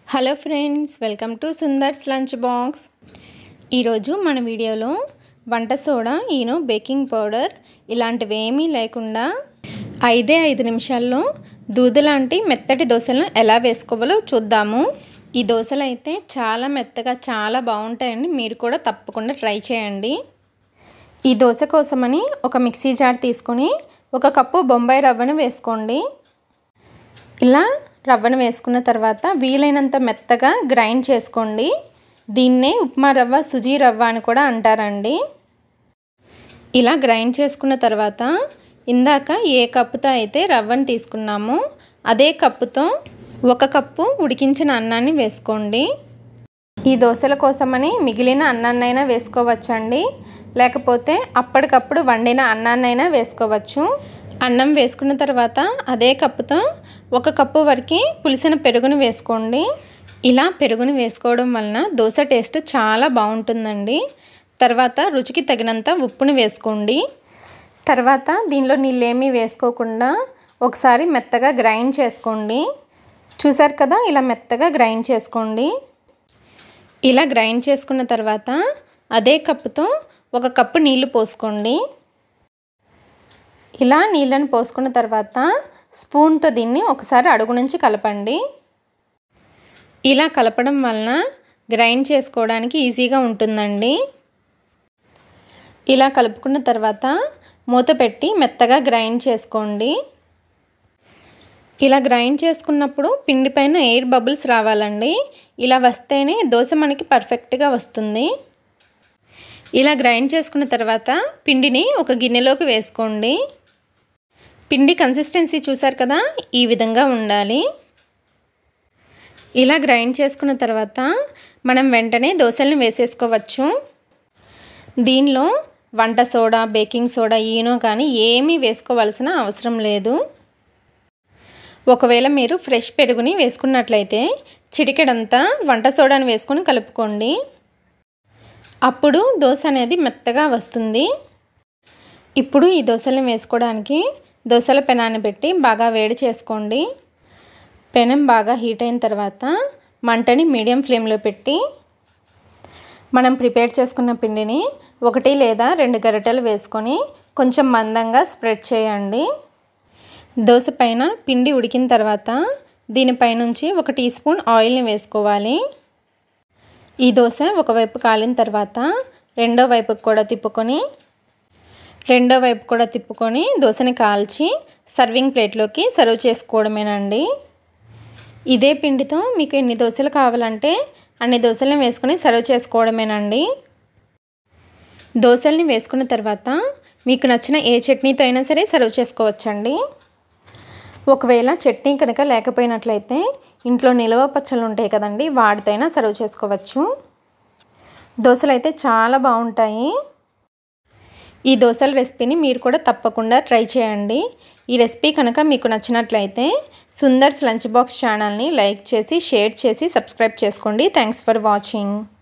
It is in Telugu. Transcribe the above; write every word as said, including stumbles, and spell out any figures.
Hello friends, welcome to Sundar's lunch box. ఈరోజు మన వీడియోలో వంట సోడా, ఈనో, బేకింగ్ పౌడర్ ఇలాంటివి ఏమీ లేకుండా ఐదే ఐదు నిమిషాల్లో దూది లాంటి మెత్తటి దోశలను ఎలా వేసుకోవాలో చూద్దాము. ఈ దోశలు అయితే చాలా మెత్తగా చాలా బాగుంటాయండి. మీరు కూడా తప్పకుండా ట్రై చేయండి. ఈ దోశ కోసమని ఒక మిక్సీ జార్ తీసుకొని ఒక కప్పు బొంబాయి రవ్వను వేసుకోండి. ఇలా రవ్వను వేసుకున్న తర్వాత వీలైనంత మెత్తగా గ్రైండ్ చేసుకోండి. దీన్నే ఉప్మా రవ్వ, సుజీ రవ్వ అని కూడా అంటారండి. ఇలా గ్రైండ్ చేసుకున్న తర్వాత ఇందాక ఏ కప్పుతో అయితే రవ్వను తీసుకున్నామో అదే కప్పుతో ఒక కప్పు ఉడికించిన అన్నాన్ని వేసుకోండి. ఈ దోశల కోసమని మిగిలిన అన్నాన్నైనా వేసుకోవచ్చండి, లేకపోతే అప్పటికప్పుడు వండిన అన్నాన్నైనా వేసుకోవచ్చు. అన్నం వేసుకున్న తర్వాత అదే కప్పుతో ఒక కప్పు వరకు పులిసిన పెరుగును వేసుకోండి. ఇలా పెరుగును వేసుకోవడం వలన దోశ టేస్ట్ చాలా బాగుంటుందండి. తర్వాత రుచికి తగినంత ఉప్పును వేసుకోండి. తర్వాత దీనిలో నీళ్ళేమీ వేసుకోకుండా ఒకసారి మెత్తగా గ్రైండ్ చేసుకోండి. చూసారు కదా, ఇలా మెత్తగా గ్రైండ్ చేసుకోండి. ఇలా గ్రైండ్ చేసుకున్న తర్వాత అదే కప్పుతో ఒక కప్పు నీళ్లు పోసుకోండి. ఇలా నీళ్ళని పోసుకున్న తర్వాత స్పూన్తో దీన్ని ఒకసారి అడుగు నుంచి కలపండి. ఇలా కలపడం వలన గ్రైండ్ చేసుకోవడానికి ఈజీగా ఉంటుందండి. ఇలా కలుపుకున్న తర్వాత మూత పెట్టి మెత్తగా గ్రైండ్ చేసుకోండి. ఇలా గ్రైండ్ చేసుకున్నప్పుడు పిండి పైన ఎయిర్ బబుల్స్ రావాలండి. ఇలా వస్తేనే దోశ మనకి పర్ఫెక్ట్గా వస్తుంది. ఇలా గ్రైండ్ చేసుకున్న తర్వాత పిండిని ఒక గిన్నెలోకి వేసుకోండి. పిండి కన్సిస్టెన్సీ చూసారు కదా, ఈ విధంగా ఉండాలి. ఇలా గ్రైండ్ చేసుకున్న తర్వాత మనం వెంటనే దోశల్ని వేసేసుకోవచ్చు. దీనిలో వంట సోడా, బేకింగ్ సోడా, ఈనో కానీ ఏమీ వేసుకోవాల్సిన అవసరం లేదు. ఒకవేళ మీరు ఫ్రెష్ పెరుగుని వేసుకున్నట్లయితే చిటికెడంతా వంట సోడాని వేసుకొని కలుపుకోండి. అప్పుడు దోశ అనేది మెత్తగా వస్తుంది. ఇప్పుడు ఈ దోశల్ని వేసుకోవడానికి దోశల పెనాన్ని పెట్టి బాగా వేడి చేసుకోండి. పెనం బాగా హీట్ అయిన తర్వాత మంటని మీడియం ఫ్లేమ్లో పెట్టి మనం ప్రిపేర్ చేసుకున్న పిండిని ఒకటి లేదా రెండు గరిటెలు వేసుకొని కొంచెం మందంగా స్ప్రెడ్ చేయండి. దోశ పైన పిండి ఉడికిన తర్వాత దీనిపైనుంచి ఒక టీ స్పూన్ ఆయిల్ని వేసుకోవాలి. ఈ దోశ ఒకవైపు కాలిన తర్వాత రెండో వైపుకి కూడా తిప్పుకొని రెండో వైపు కూడా తిప్పుకొని దోశని కాల్చి సర్వింగ్ ప్లేట్లోకి సర్వ్ చేసుకోవడమేనండి. ఇదే పిండితో మీకు ఎన్ని దోశలు కావాలంటే అన్ని దోశలను వేసుకొని సర్వ్ చేసుకోవడమేనండి. దోశల్ని వేసుకున్న తర్వాత మీకు నచ్చిన ఏ చట్నీతో అయినా సరే సర్వ్ చేసుకోవచ్చండి. ఒకవేళ చట్నీ కనుక లేకపోయినట్లయితే ఇంట్లో నిలవ పచ్చళ్ళు ఉంటాయి కదండి, వాటితో అయినా సర్వ్ చేసుకోవచ్చు. దోశలు అయితే చాలా బాగుంటాయి. ఈ దోశల రెసిపీని మీరు కూడా తప్పకుండా ట్రై చేయండి. ఈ రెసిపీ కనుక మీకు నచ్చినట్లయితే సుందర్స్ లంచ్ బాక్స్ ఛానల్ని లైక్ చేసి, షేర్ చేసి, సబ్స్క్రైబ్ చేసుకోండి. Thanks for watching.